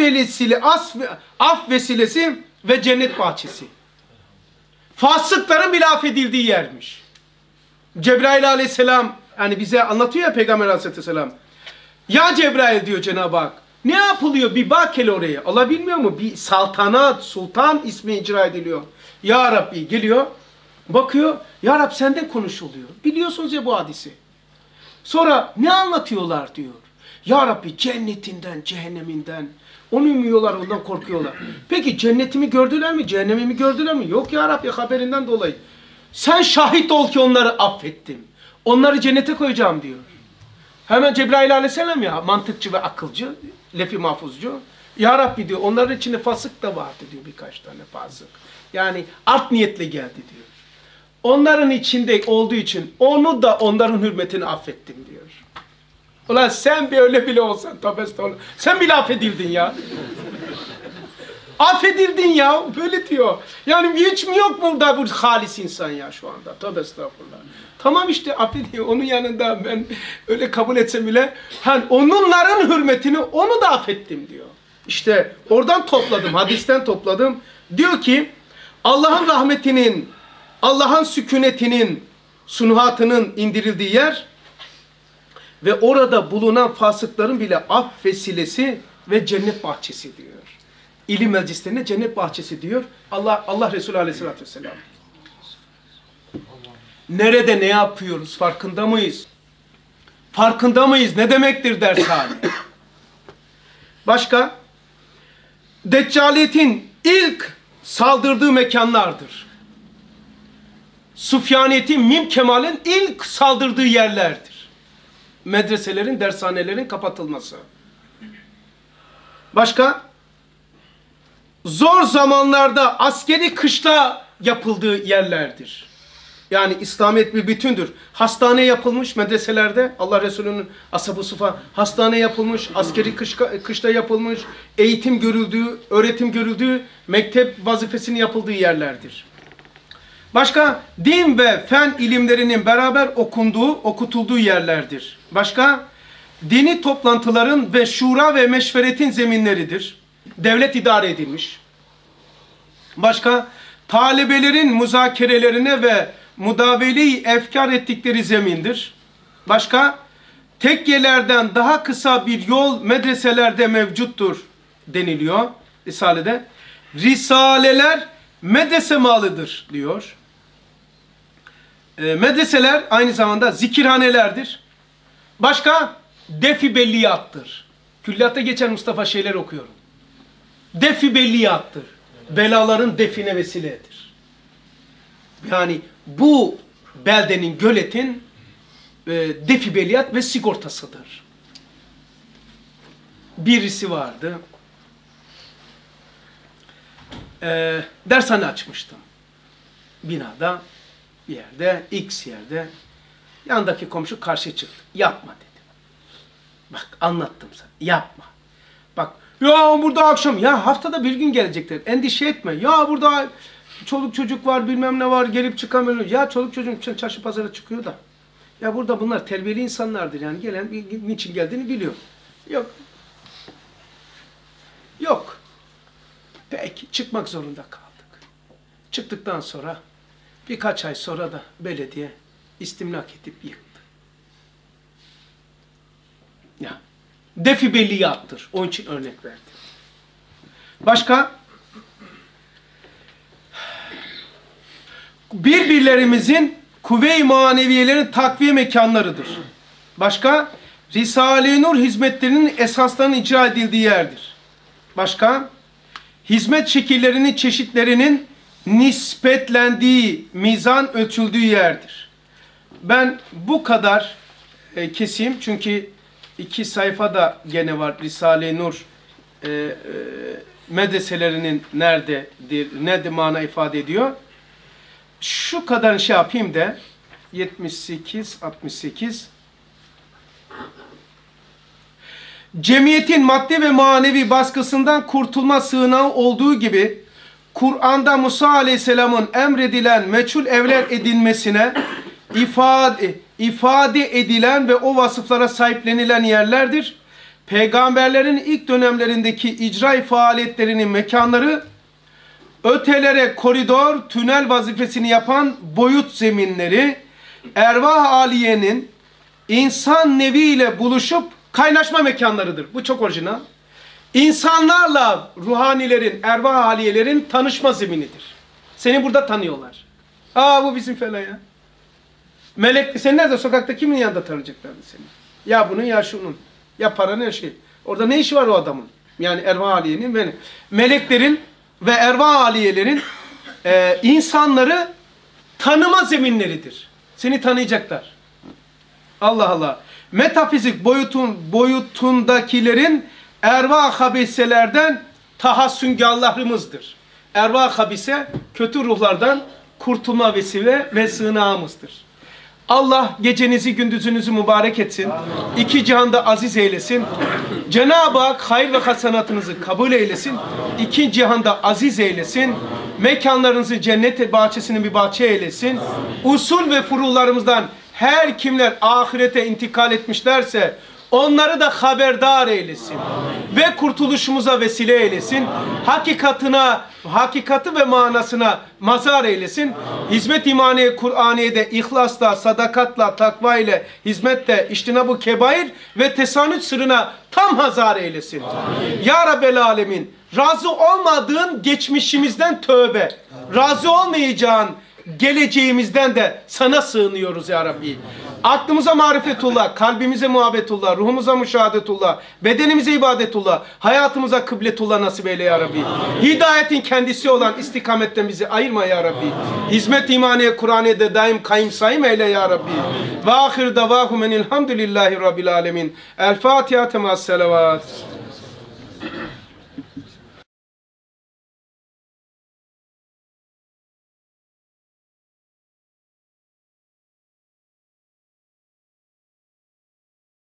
af vesilesi ve cennet bahçesi. Fasıkların bile affedildiği yermiş. Cebrail aleyhisselam yani bize anlatıyor ya Peygamber aleyhisselam. Ya Cebrail diyor Cenab-ı Hak. Ne yapılıyor? Bir bak hele oraya. Allah bilmiyor mu? Bir saltanat, sultan ismi icra ediliyor. Ya Rabbi geliyor. Bakıyor. Ya Rabbi senden konuşuluyor. Biliyorsunuz ya bu hadisi. Sonra ne anlatıyorlar diyor. Ya Rabbi cennetinden, cehenneminden. Onu umuyorlar, ondan korkuyorlar. Peki cennetimi gördüler mi? Cehennemimi gördüler mi? Yok ya Rabbi haberinden dolayı. Sen şahit ol ki onları affettim. Onları cennete koyacağım diyor. Hemen Cebrail aleyhisselam ya mantıkçı ve akılcı, lef-i mahfuzcu. Ya Rabbi diyor onların içinde fasık da vardı diyor birkaç tane fasık. Yani art niyetle geldi diyor. Onların içinde olduğu için onu da onların hürmetini affettim diyor. Ulan sen bir öyle bile olsan tabi estağfurullah. Sen bile affedildin ya. Affedildin ya. Böyle diyor. Yani hiç mi yok burada bu halis insan ya şu anda. Tabi estağfurullah. Tamam işte affediyor. Onun yanında ben öyle kabul etsem bile onların hürmetini onu da affettim diyor. İşte oradan topladım. Hadisten topladım. Diyor ki Allah'ın rahmetinin, Allah'ın sükunetinin, sunuhatının indirildiği yer ve orada bulunan fasıkların bile af vesilesi ve cennet bahçesi diyor. İlim meclislerine cennet bahçesi diyor. Allah Resulü Aleyhisselatü Vesselam. Nerede ne yapıyoruz? Farkında mıyız? Farkında mıyız? Ne demektir dershane? Başka? Deccaliyetin ilk saldırdığı mekanlardır. Sufyaniyetin, Mim Kemal'in ilk saldırdığı yerlerdir. Medreselerin, dershanelerin kapatılması. Başka? Zor zamanlarda askeri kışla yapıldığı yerlerdir. Yani İslamiyet bir bütündür. Hastane yapılmış medreselerde, Allah Resulü'nün ashab-ı sufa hastane yapılmış, askeri kışla yapılmış, eğitim görüldüğü, öğretim görüldüğü, mektep vazifesinin yapıldığı yerlerdir. Başka, din ve fen ilimlerinin beraber okutulduğu yerlerdir. Başka, dini toplantıların ve şura ve meşveretin zeminleridir. Devlet idare edilmiş. Başka, talebelerin müzakerelerine ve mudavele-i efkar ettikleri zemindir. Başka, tekkelerden daha kısa bir yol medreselerde mevcuttur deniliyor Risale'de. Risaleler medrese malıdır diyor. Medreseler aynı zamanda zikirhanelerdir. Başka? Defi belliyattır. Külliyatta geçen Mustafa şeyler okuyorum. Defi belliyattır. Belaların define vesiledir. Yani bu beldenin, göletin defi belliyat ve sigortasıdır. Birisi vardı. Dershane açmıştım. Binada, bir yerde, X yerde. Yandaki komşu karşı çıktı. Yapma dedi. Bak anlattım sana. Yapma. Bak ya burada akşam, ya haftada bir gün gelecekler. Endişe etme. Ya burada çoluk çocuk var, bilmem ne var, gelip çıkamıyor. Ya çoluk çocuk çarşı pazara çıkıyor da. Ya burada bunlar terbiyeli insanlardır yani. Gelen niçin geldiğini biliyor. Yok. Yok. Peki çıkmak zorunda kaldık. Çıktıktan sonra birkaç ay sonra da belediye istimlak edip yıktı. Ya. Defi belliyattır. Onun için örnek verdim. Başka? Birbirlerimizin kuvve-i maneviyelerin takviye mekanlarıdır. Başka? Risale-i Nur hizmetlerinin esaslarının icra edildiği yerdir. Başka? Hizmet şekillerinin çeşitlerinin nispetlendiği, mizan ölçüldüğü yerdir. Ben bu kadar keseyim çünkü 2 sayfa da gene var Risale-i Nur medreselerinin nerededir, ne mana ifade ediyor. Şu kadar şey yapayım da 78-68 cemiyetin maddi ve manevi baskısından kurtulma sığınağı olduğu gibi Kur'an'da Musa Aleyhisselam'ın emredilen meçhul evler edinmesine ifade edilen ve o vasıflara sahiplenilen yerlerdir. Peygamberlerin ilk dönemlerindeki icra faaliyetlerinin mekanları, ötelere koridor, tünel vazifesini yapan boyut zeminleri, ervah aliyenin insan neviyle buluşup kaynaşma mekanlarıdır. Bu çok orijinal. İnsanlarla ruhanilerin, ervah aliyelerin tanışma zeminidir. Seni burada tanıyorlar. Aa bu bizim falan ya. Melek, sen nerede? Sokakta kimin yanında tanıyacaklardı seni? Ya bunun ya şunun. Ya paranın ya şey. Orada ne işi var o adamın? Yani ervah aliyenin ve meleklerin ve ervah aliyelerin insanları tanıma zeminleridir. Seni tanıyacaklar. Allah Allah. Metafizik boyutundakilerin ervah habiselerden tahassüngâhlarımızdır. Ervah habise kötü ruhlardan kurtulma vesile ve sığınağımızdır. Allah gecenizi gündüzünüzü mübarek etsin. İki cihanda aziz eylesin. Cenab-ı Hak hayır ve hasenatınızı kabul eylesin. İki cihanda aziz eylesin. Mekanlarınızı cennet bahçesinin bir bahçe eylesin. Usul ve furularımızdan her kimler ahirete intikal etmişlerse onları da haberdar eylesin. Ve kurtuluşumuza vesile eylesin. Hakikati ve manasına mazhar eylesin. Hizmet imaniye Kur'aniye'de ihlasla, sadakatla, takva ile, hizmetle, iştinabu kebair ve tesanüt sırrına tam hazar eylesin. Amin. Ya Rabbel Alemin, razı olmadığın geçmişimizden tövbe, razı olmayacağın geleceğimizden de sana sığınıyoruz ya Rabbi. Aklımıza marifetullah, kalbimize muhabbetullah, ruhumuza müşahadetullah, bedenimize ibadetullah, hayatımıza kıbletullah nasip eyle ya Rabbi. Hidayetin kendisi olan istikametten bizi ayırma ya Rabbi. Hizmet imaniye Kur'aniye'de daim kayım sayım eyle ya Rabbi. Ve ahir davahum enilhamdülillahi rabbil alemin. El Fatiha temas selavat.